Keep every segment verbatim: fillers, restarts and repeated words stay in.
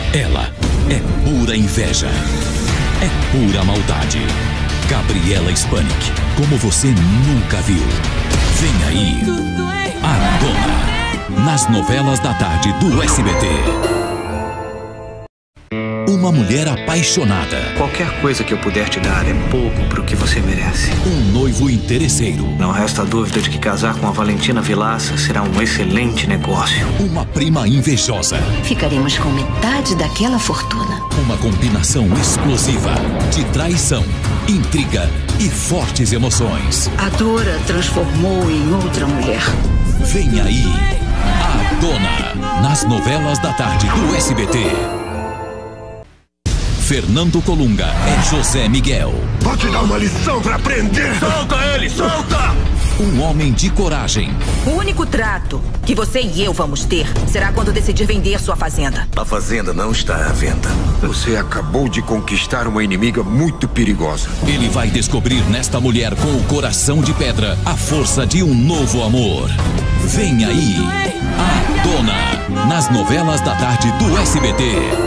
Ela é pura inveja. É pura maldade. Gabriela Spanik, como você nunca viu. Vem aí, A Dona, nas novelas da tarde do S B T. Uma mulher apaixonada. Qualquer coisa que eu puder te dar é pouco pro que você merece. Um noivo interesseiro. Não resta dúvida de que casar com a Valentina Vilaça será um excelente negócio. Uma prima invejosa. Ficaremos com metade daquela fortuna. Uma combinação explosiva de traição, intriga e fortes emoções. A Dora transformou em outra mulher. Vem aí, A Dona, nas novelas da tarde do S B T. Fernando Colunga é José Miguel. Vou te dar uma lição pra aprender! Solta ele, solta! Um homem de coragem. O único trato que você e eu vamos ter será quando decidir vender sua fazenda. A fazenda não está à venda. Você acabou de conquistar uma inimiga muito perigosa. Ele vai descobrir nesta mulher com o coração de pedra a força de um novo amor. Vem aí, A Dona, nas novelas da tarde do S B T.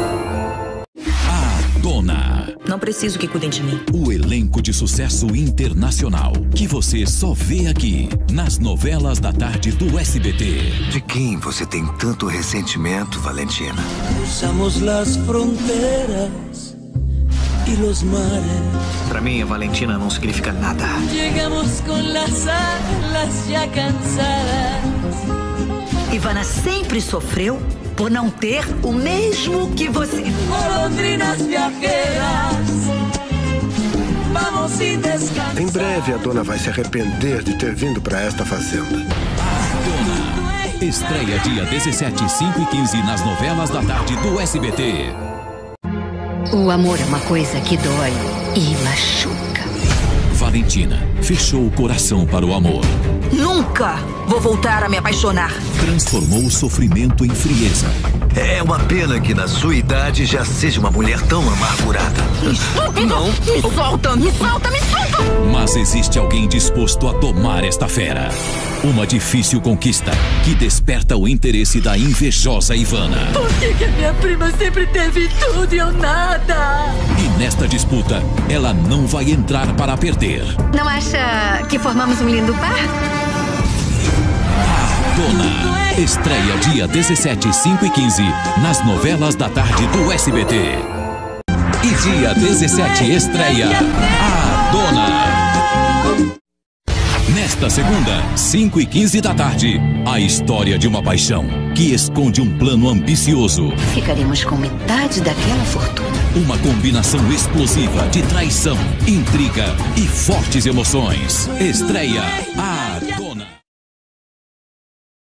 Dona. Não preciso que cuidem de mim. O elenco de sucesso internacional que você só vê aqui nas novelas da tarde do S B T. De quem você tem tanto ressentimento, Valentina? Cruzamos las fronteras y los mares. Pra mim, a Valentina não significa nada. Llegamos con las alas ya cansadas. Ivana sempre sofreu por não ter o mesmo que você. Golondrinas viajeras, vamos sin descansar. Em breve a dona vai se arrepender de ter vindo pra esta fazenda. A Dona. Estreia dia dezessete, cinco e quinze nas novelas da tarde do S B T. O amor é uma coisa que dói e machuca. Valentina fechou o coração para o amor. Nunca vou voltar a me apaixonar. Transformou o sofrimento em frieza. É uma pena que na sua idade já seja uma mulher tão amargurada. Estúpido! Não. Me solta, me solta, me solta! Mas existe alguém disposto a domar esta fera. Uma difícil conquista que desperta o interesse da invejosa Ivana. Por que, que a minha prima sempre teve tudo e eu nada? E nesta disputa, ela não vai entrar para perder. Não acha que formamos um lindo par? A Dona. Estreia dia dezessete, cinco e quinze nas novelas da tarde do S B T. E dia dezessete estreia A Dona. Nesta segunda, cinco e quinze da tarde, a história de uma paixão que esconde um plano ambicioso. Ficaremos com metade daquela fortuna. Uma combinação explosiva de traição, intriga e fortes emoções. Estreia A